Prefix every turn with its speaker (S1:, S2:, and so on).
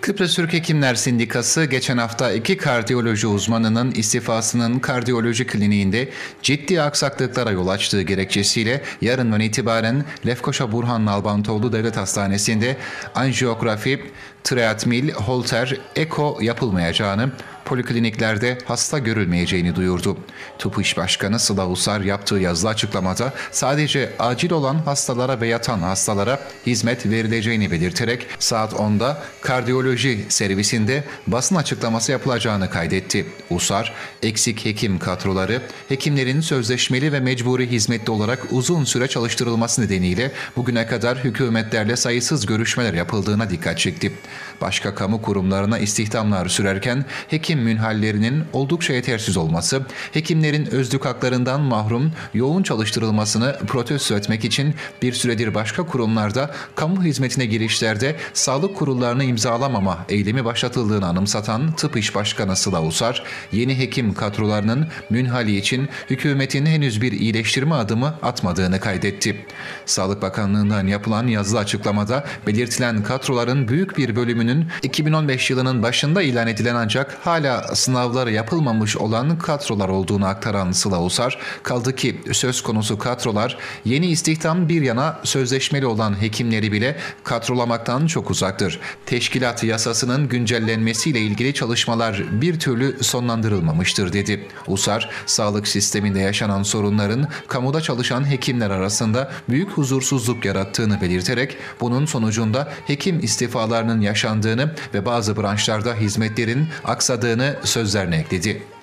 S1: Kıbrıs Türk Hekimler Sendikası geçen hafta iki kardiyoloji uzmanının istifasının kardiyoloji kliniğinde ciddi aksaklıklara yol açtığı gerekçesiyle yarından itibaren Lefkoşa Burhan Nalbantoğlu Devlet Hastanesi'nde anjiyografi, triatmil, holter, eko yapılmayacağını, polikliniklerde hasta görülmeyeceğini duyurdu. tıp İş Başkanı Sıla Usar yaptığı yazılı açıklamada sadece acil olan hastalara ve yatan hastalara hizmet verileceğini belirterek saat 10'da kardiyoloji servisinde basın açıklaması yapılacağını kaydetti. Usar, eksik hekim kadroları, hekimlerin sözleşmeli ve mecburi hizmetli olarak uzun süre çalıştırılması nedeniyle bugüne kadar hükümetlerle sayısız görüşmeler yapıldığına dikkat çekti. Başka kamu kurumlarına istihdamlar sürerken hekim münhallerinin oldukça yetersiz olması, hekimlerin özlük haklarından mahrum yoğun çalıştırılmasını protesto etmek için bir süredir başka kurumlarda kamu hizmetine girişlerde sağlık kurullarını imzalamama eylemi başlatıldığını anımsatan tıp İş Başkanı Sıla Usar, yeni hekim kadrolarının münhali için hükümetin henüz bir iyileştirme adımı atmadığını kaydetti. Sağlık Bakanlığı'ndan yapılan yazılı açıklamada belirtilen kadroların büyük bir bölümünün 2015 yılının başında ilan edilen ancak hala sınavları yapılmamış olan kadrolar olduğunu aktaran Sıla Usar, kaldı ki söz konusu kadrolar yeni istihdam bir yana sözleşmeli olan hekimleri bile kadrolamaktan çok uzaktır. Teşkilat yasasının güncellenmesiyle ilgili çalışmalar bir türlü sonlandırılmamıştır dedi. Usar, sağlık sisteminde yaşanan sorunların kamuda çalışan hekimler arasında büyük huzursuzluk yarattığını belirterek bunun sonucunda hekim istifalarının yaşandığını ve bazı branşlarda hizmetlerin aksadığını sözlerine ekledi.